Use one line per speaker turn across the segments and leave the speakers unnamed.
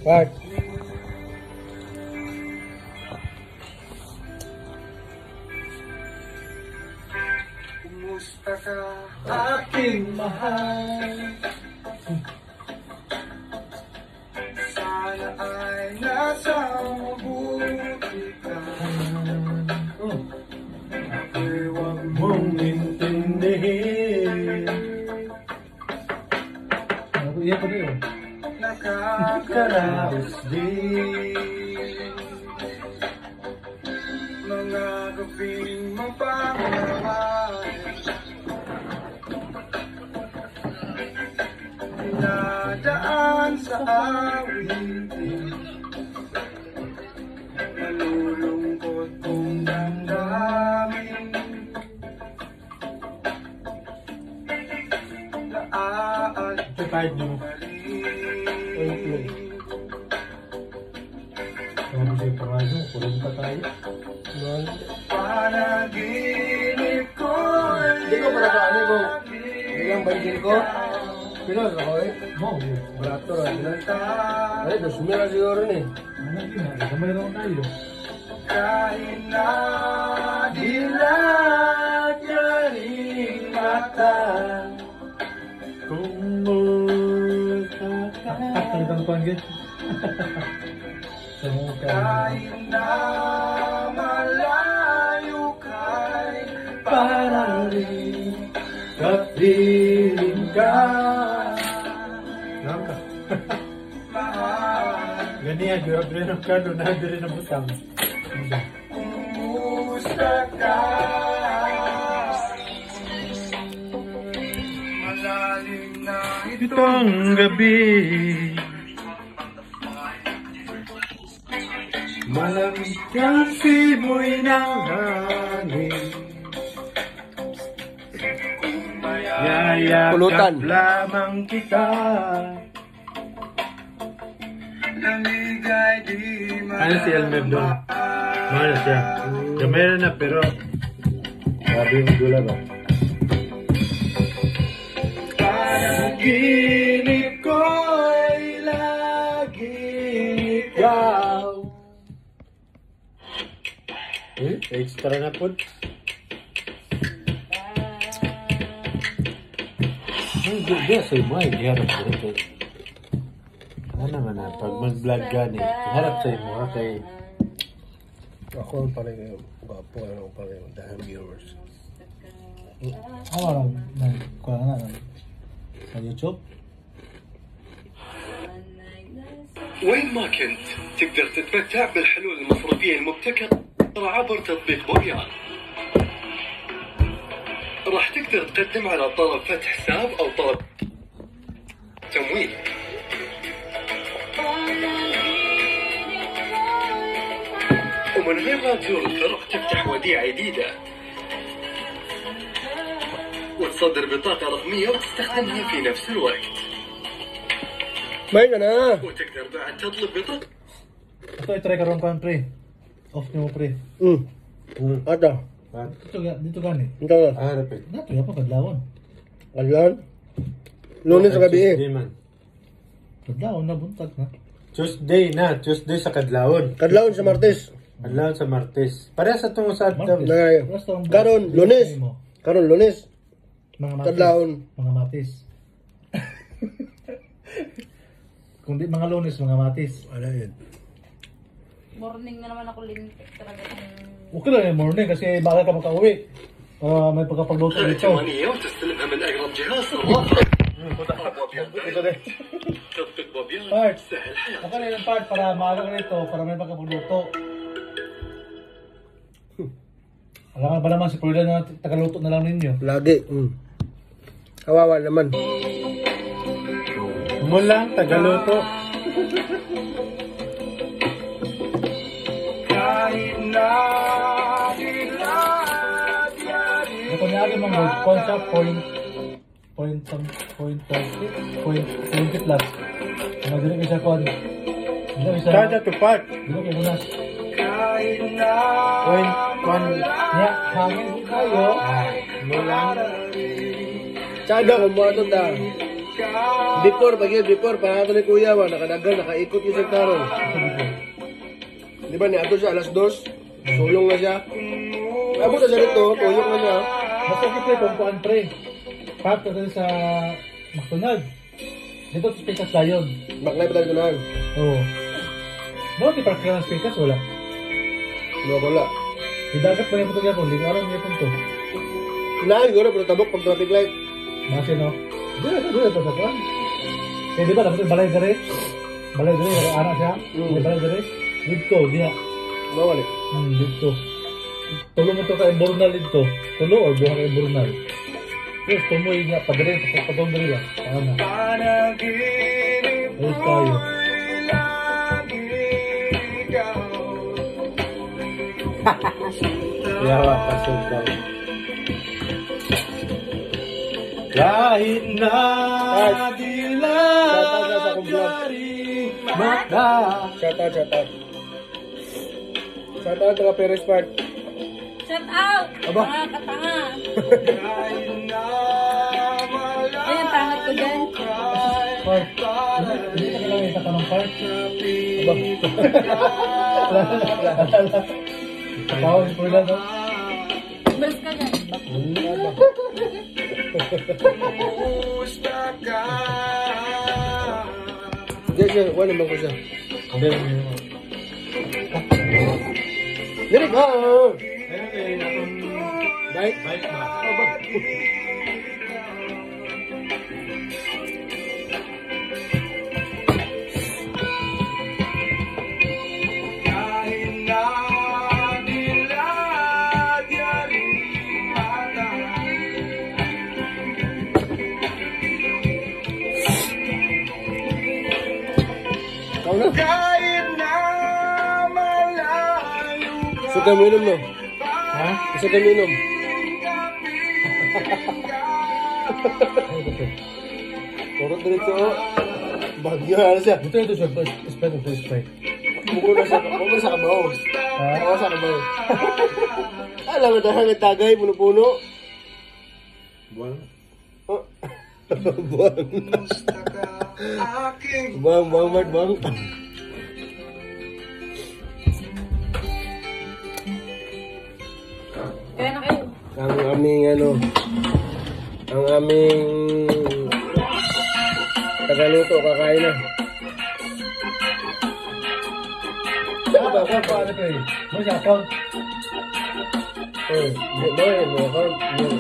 Part.
Kumusta ka, aking mahal? Sana ay nasa mabuti ka. Ako'y huwag mong intindihin.
Iya pa rin.
Nakakaraos din mga gabing mapapalaway. Nadaan sa awitin, nalulungkot kong damdamin.
Kahit nyo. Kung gusto yung pangaso, kulong pa tayo.
Panaginip ko.
Hindi ko para paano ko. Ilang banjil ko. Pinos ako eh. Mo, barato rin. Ay, 2,000 na siguro ni. Ano yun? Kamay lang tayo.
Kahit na dilat yaring mata. Kumusta ka.
Talagang panggit. Sa mukha.
Kahit na malayo kay parating kapiling ka.
Naka.
Mahal.
Ganyan, grabe ng kado na rin ang butang.
Kumusta ka? Malalim na itong gabi. Malamig kang simoy ng hangin.
Pulutan.
Yayakap lamang kita. Lamigay di
Ano si Elmer doon? Mahal siya. Gamera na pero grabe yung gula ba?
Panaginip ko'y laging ikaw.
Extra na po. Hindi sa'yo mo ay iharap ko rin. Ano naman na, pag mag-vlog gani, iharap sa'yo mo kay...
Ako ang paling gwapo, ano paling dahil viewers.
Ako lang, kuha na sa YouTube.
وين ما كنت تقدر تتمتع بالحلول المصرفية المبتكرة عبر تطبيق بوبيان. راح تقدر تقدم على طلب فتح حساب أو طلب تمويل. ومن غير لا تزور الفرع تفتح وديعة جديدة وتصدر بطاقة رقمية وتستخدمها في نفس الوقت.
May ka na!
وتقدر بعد تطلب بطاقة.
Ito, i-try karoon ka pre. Off nyo mo pre.
Ato.
Dito gani.
Ito na.
Dato, yan pa, kadlawan.
Ayan. Lunes sa gabi eh.
Tuesday man. Kadlawan na, buntag na. Tuesday sa Kadlawon.
Kadlawon sa Martes.
Kadlawon sa Martes. Pareha sa itong sa...
Nagay.
Basta ang-
Karon, Lunes. Karon, Lunes.
Mga matis.
Kadlawon.
Mga matis. Kung di mga Lunes, mga matis.
Ano yun?
Morning na naman ako lintik talaga.
Okay lang yung morning kasi baka ka makauwi. May pagkapagluto dito.
ائتمانية وتستلمها من أقرب جهاز صرافة.
Ito din.
تطبيق بوبيان
Part.
سهل حياتك.
Ako na yung part para maaga ka nito, para may pagkapagluto. Alam ba naman si Florida na tagaluto na lang ninyo?
Lagi. Kawawa naman.
Mulang tagaluto.
Kahit na dilat yaring
Ito niya agad mga concept point 20 plus. Nagdiri ka siya kon. Dili ka siya.
Kada to part.
Dili ka muna.
kahit na
Niya, hangin kayo.
Kada ko mo ito ta. Before, pahato ni Kuya ba, nakadagal, nakaikot yung isang tarong. Di ba, niato siya alas 2, sulong na siya. Abot na siya dito, tuyok na siya.
Mas okay pre, pampuan pre. Pat ka sa McDonald. Dito sa Pecas Lion.
Maklay pa tayo tunahan.
Oo. No, di park ka ng Pecas, wala.
Wala.
Di dagat pa yung punto niya po, hindi ko alam niya punto.
Inahin ko na, pero tabok pag traffic light.
Masi no? Doon ito sa eh di ba, dapat yung balay gare? Balay gare, anak siya. May balay gare. Dito, diya.
Mawali.
Dito. Tulo mo ito ka Embornal dito. Tulo or buha ka Embornal. Yes, tumoy nga, padali, patong dali lang. Paano? Ayos tayo.
Yawa, pasok daw.
Kahit na mata.
Shout out. Shout out mga Perez Park.
Shout out!
Aba.
Mga katanga. Ayan, tangat ko dyan.
Park. Hindi ka lang isa ka ng park.
Aba.
Tawag si Purla no?
Balis ka dyan.
Yes, sir. Wala naman ko siya.
Hindi.
Lirik ha! Bike?
Bike na.
Ikaw na. Isa ka minom no?
Ha?
Isa ka minom. Puro diretso oh. Bagyo na siya.
Ito siya. Sprite.
Buko na sa kabaw.
Ha?
Oo, sa kabaw. Alam mo dahil may tagay, puno-puno. Buwan? Oh. Buwan. Buwan.
Kaya na kayo.
Ang aming tagaluto, kakain na.
Ano pre? Mo siya account.
Mo account.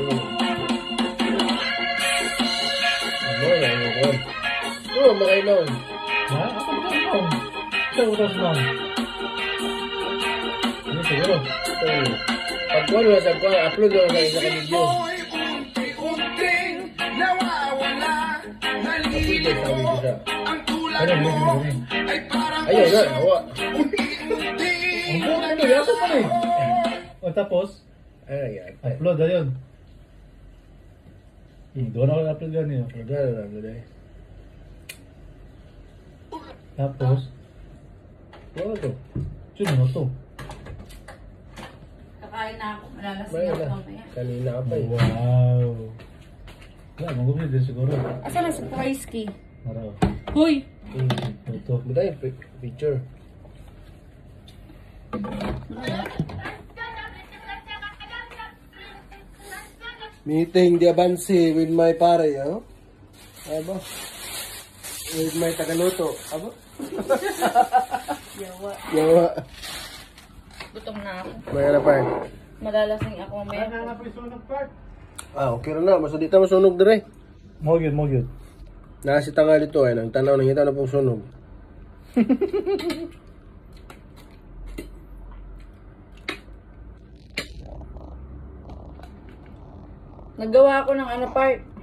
Oo, makain na.
Ha? Ako ba ito? Ito utos mo. Ano siguro?
Pag-kuhan na sa kuhan, upload na sa isa ka video.
Ano mo?
Ayun na, hawa.
Ang buong ano, yata pa rin. O tapos,
Ayan.
upload ayun. Doon ako upload yan yun.
Magana na, magana.
Tapos,
Ano to?
sino to?
Kakain na ako. Malalasing
Bayan
ako
na.
mamaya.
Kanina ka pa eh.
Wow. Wala, mag-upload din siguro.
Asa na surprise key?
Maraw.
Hoy!
Ito.
Buta yung picture. Meeting di Abansi with my pare, oh. Aba. With my tagaluto. Aba. Yawa.
Gutom na ako.
May ano pa eh.
Malalasing ako mamaya.
Okay na na. Basta di tayo masunog dire.
Mo yun.
Nasi tangal ito eh. Nang tanaw nang hita na pong sunog.
Naggawa ako ng part.